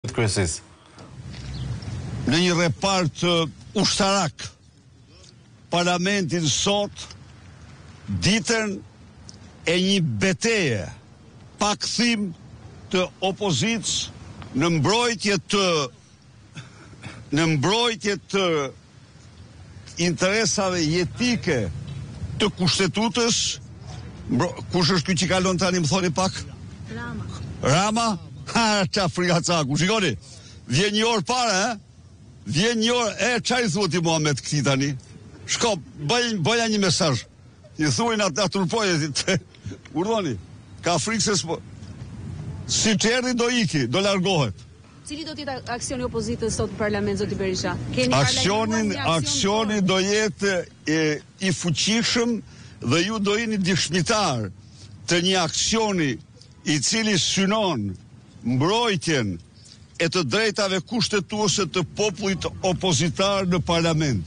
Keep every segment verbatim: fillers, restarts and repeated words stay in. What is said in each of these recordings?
Kryesis. Në një repart uh, ushtarak, parlamentin sot, ditën e një beteje, pakthim të opozicës në mbrojtje të në mbrojtje të interesave jetike të kushtetutës. Mbro, kush është ky që kalon tani, më thoni pak? Rama. Rama? Ha, qa frigacaku, shikoni, vjen një orë para, e? Vjen një orë, e, qa i thua ti Muhamet këti tani? Shko, bëj, bëja një mesazh. I thuajnë atë turpoje, urdhoni, ka frikë se s'po. Si që erdi do iki, do largohet. Cili do t'jetë aksioni opozitës sot në parlament, zoti Berisha? Keni Aksionin, aksioni do jetë e, i fuqishëm dhe ju do jeni dëshmitar të një aksioni i cili synon mbrojtjen e të drejtave kushtetuese të popullit opozitar në parlament.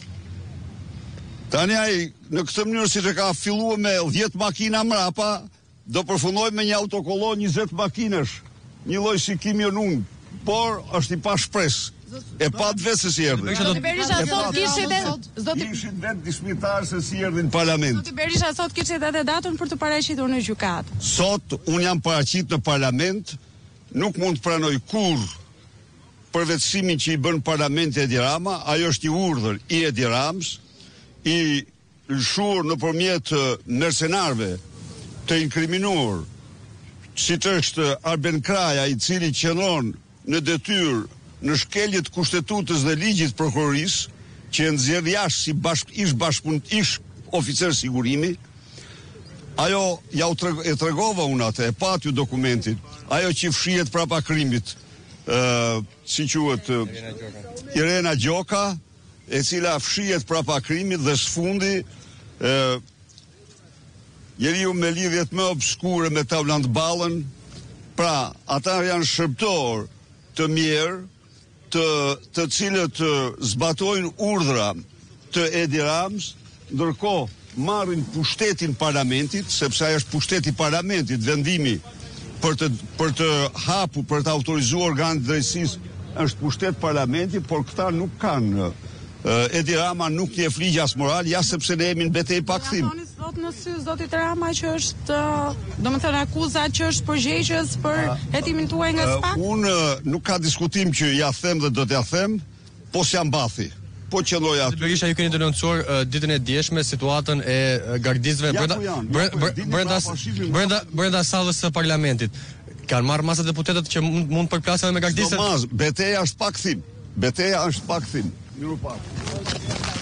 Tani ai në këtë mënyrë si që ka filluar me dhjetë makina mrapa, do përfundoj me një autokollon njëzet makinash, një lloj si Kim Jong-un, por është i pa shpresë. E pa të vetë se si erdhi. Zoti Berisha sot kishte Zoti Ishin vetë dëshmitar se si erdhi në parlament. Zoti Berisha sot kishte edhe datën për të paraqitur në gjykatë. Sot un jam paraqit në parlament, nuk mund të pranoj kurrë përvetësimin që i bën parlamenti Edi Rama. Ajo është i urdhër i Edi Ramës, i lëshuar nëpërmjet mercenarëve të inkriminuar, siç është Arben Kraja, i cili qëndron në detyrë në shkeljet kushtetues dhe ligjit prokurorisë, që e nxjerr jashtë si bashk, ish bashkëpun, ish oficer sigurimi. Ajo ja u treg, e tregova unë atë, e pat ju dokumentin. Ajo që fshihet prapa krimit, uh, si quhet uh, Irena Gjoka, e cila fshihet prapa krimit dhe sfundi uh, njeriu me lidhjet më obskure me Tavland Ballën. Pra, ata janë shërbëtor të mirë, të, të cilët zbatojnë urdhra të Edi Ramës, ndërkohë marrin pushtetin parlamentit, sepse ai është pushteti parlamentit, vendimi për të, për të hapu, për të autorizuar organet e drejtësisë është pushtet parlamenti, por këta nuk kanë. Edi Rama nuk një fligj as moral, ja sepse ne jemi në betejë pa kthim. Thoni sot në sy zotit Rama që është, domethënë akuza që është përgjegjës për hetimin tuaj nga S P A K? Unë nuk ka diskutim që ja them dhe do t'ja them, po s'jam mbathi. Po qëlloj aty. Berisha, ju keni denoncuar uh, ditën e djeshme situatën e uh, gardistëve Ja, brenda ku janë? brenda Ja, ku, brenda dini brenda brenda sallës së parlamentit. Kanë marrë masa deputetët që mund mund të përplasen me gardistët? Domaz, beteja është pa kthim. Beteja është pa kthim. Miru pak.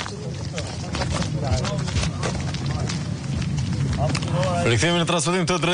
Rikthehemi në transmetim të